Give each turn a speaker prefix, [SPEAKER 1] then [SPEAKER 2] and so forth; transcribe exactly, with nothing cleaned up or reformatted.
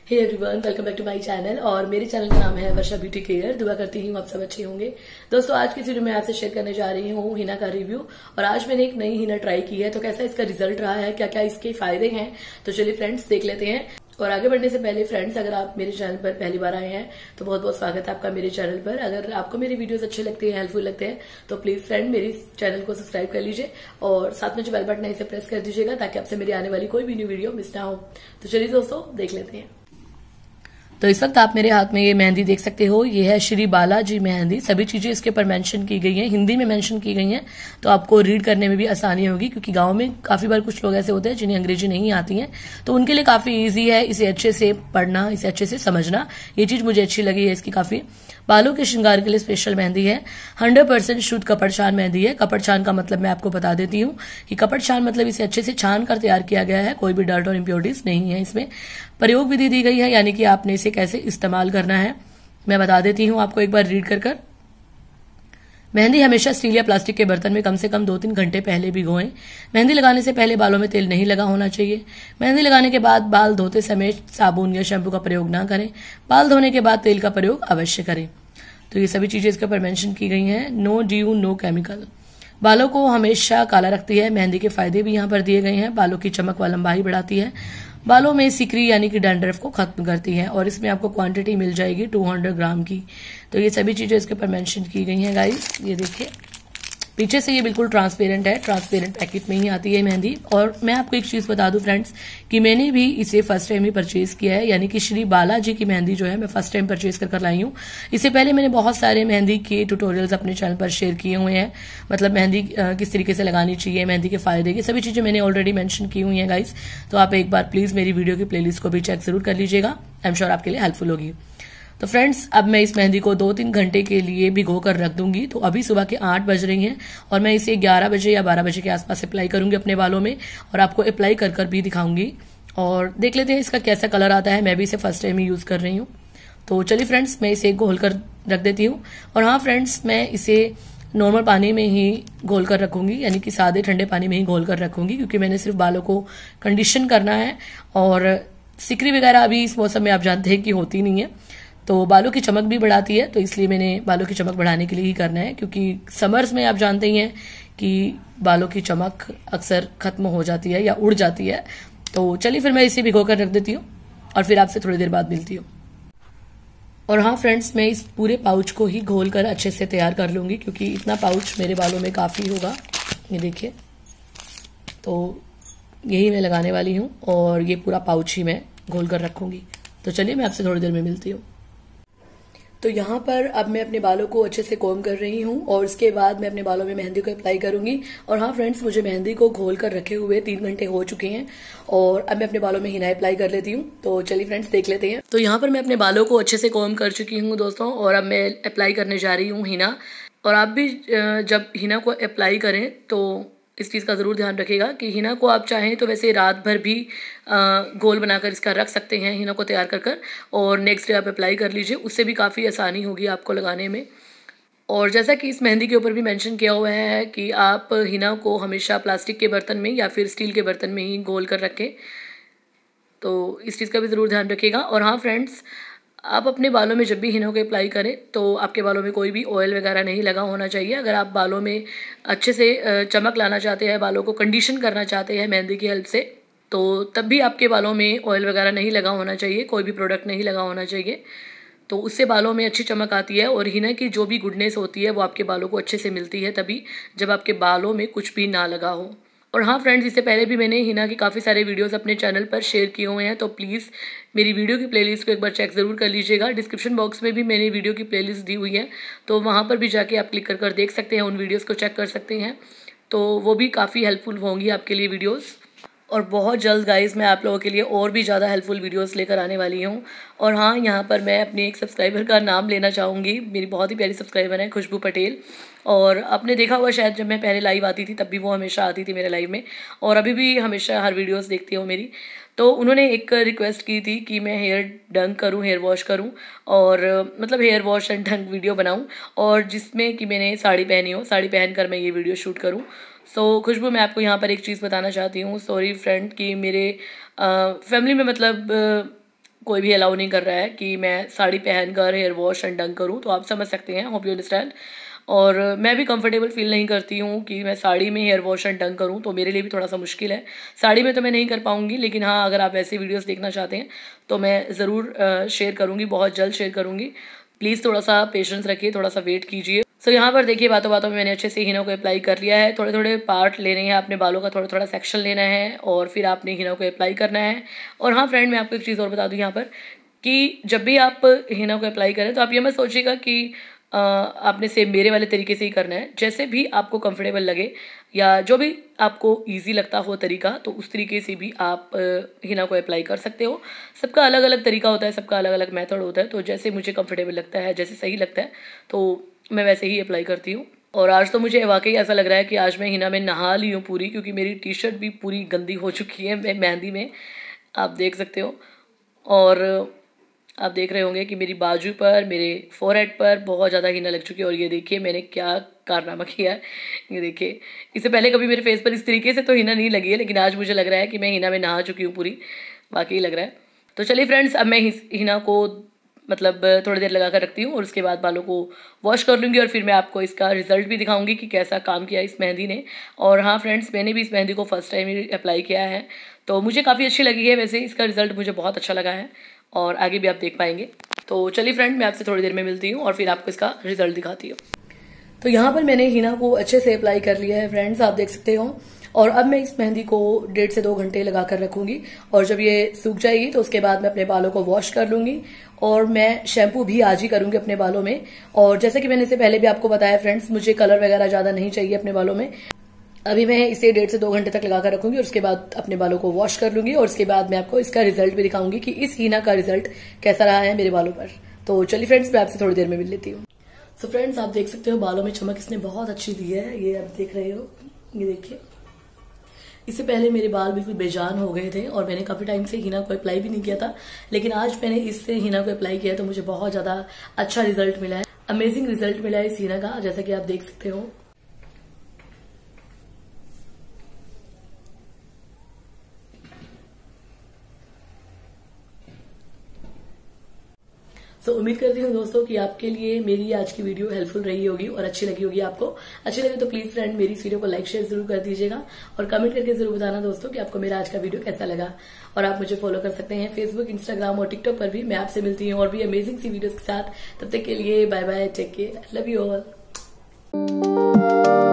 [SPEAKER 1] Hey everyone, welcome back to my channel. और मेरे channel का नाम है वर्षा ब्यूटी केयर। दुआ करती हूँ आप सब अच्छे होंगे। दोस्तों, आज की वीडियो में आपसे शेयर करने जा रही हूँ हिना का रिव्यू। और आज मैंने एक नई हिना ट्राई की है, तो कैसा इसका रिजल्ट रहा है, क्या क्या इसके फायदे हैं, तो चलिए फ्रेंड्स देख लेते हैं। और आगे बढ़ने से पहले फ्रेंड्स, अगर आप मेरे चैनल पर पहली बार आए हैं तो बहुत बहुत स्वागत है आपका मेरे चैनल पर। अगर आपको मेरी वीडियोस अच्छे लगते हैं, हेल्पफुल लगते हैं, तो प्लीज फ्रेंड मेरे चैनल को सब्सक्राइब कर लीजिए और साथ में जो बेल बटन है इसे प्रेस कर दीजिएगा ताकि आपसे मेरी आने वाली कोई भी न्यू वीडियो मिस ना हो। तो चलिए दोस्तों देख लेते हैं। तो इस वक्त आप मेरे हाथ में ये मेहंदी देख सकते हो, ये है श्री बालाजी मेहंदी। सभी चीजें इसके ऊपर मेंशन की गई हैं, हिंदी में मेंशन की गई हैं, तो आपको रीड करने में भी आसानी होगी। क्योंकि गांव में काफी बार कुछ लोग ऐसे होते हैं जिन्हें अंग्रेजी नहीं आती है, तो उनके लिए काफी इजी है इसे अच्छे से पढ़ना, इसे अच्छे से समझना। ये चीज मुझे अच्छी लगी है इसकी काफी। बालों के श्रृंगार के लिए स्पेशल मेहंदी है। हंड्रेड परसेंट शुद्ध कपड़ छान मेहंदी है। कपड़ छान का मतलब मैं आपको बता देती हूँ कि कपड़ छान मतलब इसे अच्छे से छान कर तैयार किया गया है। कोई भी डर्ट और इम्प्योरिटीज नहीं है इसमें। प्रयोग विधि दी गई है, यानी कि आपने इसे कैसे इस्तेमाल करना है मैं बता देती हूँ आपको एक बार रीड कर कर। मेहंदी हमेशा स्टील या प्लास्टिक के बर्तन में कम से कम दो तीन घंटे पहले भिगोएं। मेहंदी लगाने से पहले बालों में तेल नहीं लगा होना चाहिए। मेहंदी लगाने के बाद बाल धोते समय साबुन या शैम्पू का प्रयोग ना करें। बाल धोने के बाद तेल का प्रयोग अवश्य करें। तो ये सभी चीजें इसके ऊपर मेंशन की गई हैं। No dew, no chemical. बालों को हमेशा काला रखती है। मेहंदी के फायदे भी यहाँ पर दिए गए हैं। बालों की चमक व लंबाई बढ़ाती है। बालों में सिकरी यानी कि डैंड्रफ को खत्म करती है। और इसमें आपको क्वांटिटी मिल जाएगी दो सौ ग्राम की। तो ये सभी चीजें इसके ऊपर मेंशन की गई हैं गाइस। ये देखिए पीछे से ये बिल्कुल ट्रांसपेरेंट है, ट्रांसपेरेंट पैकेट में ही आती है मेहंदी। और मैं आपको एक चीज बता दूं फ्रेंड्स कि मैंने भी इसे फर्स्ट टाइम ही परचेज किया है, यानी कि श्री बालाजी की मेहंदी जो है मैं फर्स्ट टाइम परचेज कर कर लाई हूँ। इससे पहले मैंने बहुत सारे मेहंदी के ट्यूटोरियल्स अपने चैनल पर शेयर किए हुए हैं। मतलब मेहंदी किस तरीके से लगानी चाहिए, मेहंदी के फायदे, की सभी चीजें मैंने ऑलरेडी मेंशन की हुई हैं गाइस। तो आप एक बार प्लीज मेरी वीडियो की प्लेलिस्ट को भी चेक जरूर कर लीजिएगा। आई एम श्योर आपके लिए हेल्पफुल होगी। तो फ्रेंड्स, अब मैं इस मेहंदी को दो तीन घंटे के लिए भिगो कर रख दूंगी। तो अभी सुबह के आठ बज रही हैं और मैं इसे ग्यारह बजे या बारह बजे के आसपास अप्लाई करूंगी अपने बालों में और आपको अप्लाई कर कर भी दिखाऊंगी। और देख लेते हैं इसका कैसा कलर आता है। मैं भी इसे फर्स्ट टाइम ही यूज कर रही हूँ। तो चलिए फ्रेंड्स, मैं इसे घोल कर रख देती हूँ। और हाँ फ्रेंड्स, मैं इसे नॉर्मल पानी में ही घोल कर रखूंगी, यानी कि सादे ठंडे पानी में ही घोल कर रखूंगी, क्योंकि मैंने सिर्फ बालों को कंडीशन करना है। और सिकरी वगैरह अभी इस मौसम में आप जानते हैं कि होती नहीं है, तो बालों की चमक भी बढ़ाती है। तो इसलिए मैंने बालों की चमक बढ़ाने के लिए ही करना है, क्योंकि समर्स में आप जानते ही हैं कि बालों की चमक अक्सर खत्म हो जाती है या उड़ जाती है। तो चलिए फिर मैं इसे भिगो कर रख देती हूँ और फिर आपसे थोड़ी देर बाद मिलती हूँ। और हाँ फ्रेंड्स, मैं इस पूरे पाउच को ही घोल कर अच्छे से तैयार कर लूंगी, क्योंकि इतना पाउच मेरे बालों में काफी होगा। ये देखिए, तो यही मैं लगाने वाली हूँ और ये पूरा पाउच ही मैं घोल कर रखूंगी। तो चलिए मैं आपसे थोड़ी देर में मिलती हूँ। तो यहाँ पर अब मैं अपने बालों को अच्छे से कोम कर रही हूँ और उसके बाद मैं अपने बालों में मेहंदी को अप्लाई करूंगी। और हाँ फ्रेंड्स, मुझे मेहंदी को घोल कर रखे हुए तीन घंटे हो चुके हैं और अब मैं अपने बालों में हिना अप्लाई कर लेती हूँ। तो चलिए फ्रेंड्स देख लेते हैं। तो यहाँ पर मैं अपने बालों को अच्छे से कोम कर चुकी हूँ दोस्तों, और अब मैं अप्लाई करने जा रही हूँ हिना। और आप भी जब हिना को अप्लाई करें तो इस चीज़ का ज़रूर ध्यान रखिएगा कि हिना को आप चाहें तो वैसे रात भर भी गोल बनाकर इसका रख सकते हैं, हिना को तैयार कर कर, और नेक्स्ट डे आप अप्लाई कर लीजिए। उससे भी काफ़ी आसानी होगी आपको लगाने में। और जैसा कि इस मेहंदी के ऊपर भी मेंशन किया हुआ है कि आप हिना को हमेशा प्लास्टिक के बर्तन में या फिर स्टील के बर्तन में ही गोल कर रखें, तो इस चीज़ का भी ज़रूर ध्यान रखिएगा। और हाँ फ्रेंड्स, आप अपने बालों में जब भी हिना को अप्लाई करें तो आपके बालों में कोई भी ऑयल वगैरह नहीं लगा होना चाहिए। अगर आप बालों में अच्छे से चमक लाना चाहते हैं, बालों को कंडीशन करना चाहते हैं मेहंदी की हेल्प से, तो तब भी आपके बालों में ऑयल वगैरह नहीं लगा होना चाहिए, कोई भी प्रोडक्ट नहीं लगा होना चाहिए। तो उससे बालों में अच्छी चमक आती है और हिना की जो भी गुडनेस होती है वो आपके बालों को अच्छे से मिलती है तभी जब आपके बालों में कुछ भी ना लगा हो। और हाँ फ्रेंड्स, इससे पहले भी मैंने हिना के काफ़ी सारे वीडियोस अपने चैनल पर शेयर किए हुए हैं, तो प्लीज़ मेरी वीडियो की प्लेलिस्ट को एक बार चेक ज़रूर कर लीजिएगा। डिस्क्रिप्शन बॉक्स में भी मैंने वीडियो की प्लेलिस्ट दी हुई है, तो वहाँ पर भी जाके आप क्लिक कर कर देख सकते हैं, उन वीडियोज़ को चेक कर सकते हैं। तो वो भी काफ़ी हेल्पफुल होंगी आपके लिए वीडियोज़। और बहुत जल्द गाइस मैं आप लोगों के लिए और भी ज़्यादा हेल्पफुल वीडियोस लेकर आने वाली हूँ। और हाँ, यहाँ पर मैं अपनी एक सब्सक्राइबर का नाम लेना चाहूँगी। मेरी बहुत ही प्यारी सब्सक्राइबर है खुशबू पटेल, और आपने देखा हुआ शायद जब मैं पहले लाइव आती थी तब भी वो हमेशा आती थी मेरे लाइव में, और अभी भी हमेशा हर वीडियोस देखती हूँ मेरी। तो उन्होंने एक रिक्वेस्ट की थी कि मैं हेयर डंक करूँ, हेयर वॉश करूँ, और मतलब hair wash and dunk video बनाऊँ, और जिसमें कि मैंने साड़ी पहनी हो, साड़ी पहन कर मैं ये वीडियो शूट करूँ। सो so, खुशबू, मैं आपको यहाँ पर एक चीज़ बताना चाहती हूँ। सॉरी फ्रेंड कि मेरे फैमिली में मतलब कोई भी अलाउ नहीं कर रहा है कि मैं साड़ी पहनकर हेयर वॉश एंड डंग करूँ, तो आप समझ सकते हैं, होप यू अंडरस्टैंड। और मैं भी कंफर्टेबल फील नहीं करती हूँ कि मैं साड़ी में हेयर वॉश एंड डंग करूँ, तो मेरे लिए भी थोड़ा सा मुश्किल है। साड़ी में तो मैं नहीं कर पाऊँगी, लेकिन हाँ अगर आप ऐसे वीडियोस देखना चाहते हैं तो मैं ज़रूर शेयर करूँगी, बहुत जल्द शेयर करूँगी। प्लीज़ थोड़ा सा पेशेंस रखिए, थोड़ा सा वेट कीजिए। सो so, यहाँ पर देखिए बातों बातों में मैंने अच्छे से हिना को अप्लाई कर लिया है। थोड़े थोड़े पार्ट लेने हैं अपने बालों का, थोड़ा थोड़ा सेक्शन लेना है और फिर आपने हिना को अप्लाई करना है। और हाँ फ्रेंड, मैं आपको एक चीज़ और बता दूँ यहाँ पर कि जब भी आप हिना को अप्लाई करें तो आप ये मत सोचिएगा कि आ, आपने सेम मेरे वाले तरीके से ही करना है। जैसे भी आपको कंफर्टेबल लगे या जो भी आपको इजी लगता हो तरीका, तो उस तरीके से भी आप हिना को अप्लाई कर सकते हो। सबका अलग अलग तरीका होता है, सबका अलग अलग मेथड होता है। तो जैसे मुझे कंफर्टेबल लगता है, जैसे सही लगता है, तो मैं वैसे ही अप्लाई करती हूँ। और आज तो मुझे वाकई ऐसा लग रहा है कि आज मैं हिना में नहा ली हूँ पूरी, क्योंकि मेरी टी शर्ट भी पूरी गंदी हो चुकी है मेहंदी में, आप देख सकते हो। और आप देख रहे होंगे कि मेरी बाजू पर, मेरे फोरहेड पर बहुत ज़्यादा हिना लग चुकी है। और ये देखिए मैंने क्या कारनामा किया है, ये देखिए। इससे पहले कभी मेरे फेस पर इस तरीके से तो हिना नहीं लगी है, लेकिन आज मुझे लग रहा है कि मैं हिना में नहा चुकी हूँ पूरी, वाकई लग रहा है। तो चलिए फ्रेंड्स, अब मैं हिना को मतलब थोड़ी देर लगा कर रखती हूँ और उसके बाद बालों को वॉश कर लूँगी और फिर मैं आपको इसका रिजल्ट भी दिखाऊंगी कि कैसा काम किया इस मेहंदी ने। और हाँ फ्रेंड्स, मैंने भी इस मेहंदी को फर्स्ट टाइम ही अप्लाई किया है, तो मुझे काफ़ी अच्छी लगी है। वैसे इसका रिजल्ट मुझे बहुत अच्छा लगा है और आगे भी आप देख पाएंगे। तो चलिए फ्रेंड, मैं आपसे थोड़ी देर में मिलती हूँ और फिर आपको इसका रिजल्ट दिखाती हूँ। तो यहाँ पर मैंने हिना को अच्छे से अप्लाई कर लिया है फ्रेंड्स, आप देख सकते हो। और अब मैं इस मेहंदी को डेढ़ से दो घंटे लगा कर रखूंगी और जब ये सूख जाएगी तो उसके बाद मैं अपने बालों को वॉश कर लूंगी। और मैं शैम्पू भी आज ही करूंगी अपने बालों में। और जैसे कि मैंने इससे पहले भी आपको बताया फ्रेंड्स, मुझे कलर वगैरह ज्यादा नहीं चाहिए अपने बालों में। अभी मैं इसे डेढ़ से दो घंटे तक लगा कर रखूंगी और उसके बाद अपने बालों को वॉश कर लूंगी और उसके बाद मैं आपको इसका रिजल्ट भी दिखाऊंगी कि इस हिना का रिजल्ट कैसा रहा है मेरे बालों पर। तो चलिए फ्रेंड्स, मैं आपसे थोड़ी देर में मिल लेती हूँ। सो फ्रेंड्स, आप देख सकते हो बालों में चमक इसने बहुत अच्छी दी है, ये आप देख रहे हो, ये देखिए। इससे पहले मेरे बाल बिल्कुल बेजान हो गए थे और मैंने काफी टाइम से हिना को अप्लाई भी नहीं किया था, लेकिन आज मैंने इससे हिना को अप्लाई किया तो मुझे बहुत ज्यादा अच्छा रिजल्ट मिला है, अमेजिंग रिजल्ट मिला है इस हिना का, जैसा कि आप देख सकते हो। तो so, उम्मीद करती हूँ दोस्तों कि आपके लिए मेरी आज की वीडियो हेल्पफुल रही होगी और अच्छी लगी होगी आपको। अच्छी लगे तो प्लीज फ्रेंड मेरी इस वीडियो को लाइक शेयर जरूर कर दीजिएगा और कमेंट करके जरूर बताना दोस्तों कि आपको मेरा आज का वीडियो कैसा लगा। और आप मुझे फॉलो कर सकते हैं फेसबुक, इंस्टाग्राम और टिकटॉक पर भी। मैं आपसे मिलती हूँ और भी अमेजिंग सी वीडियोज के साथ। तब तक के लिए bye bye, take care, love you all.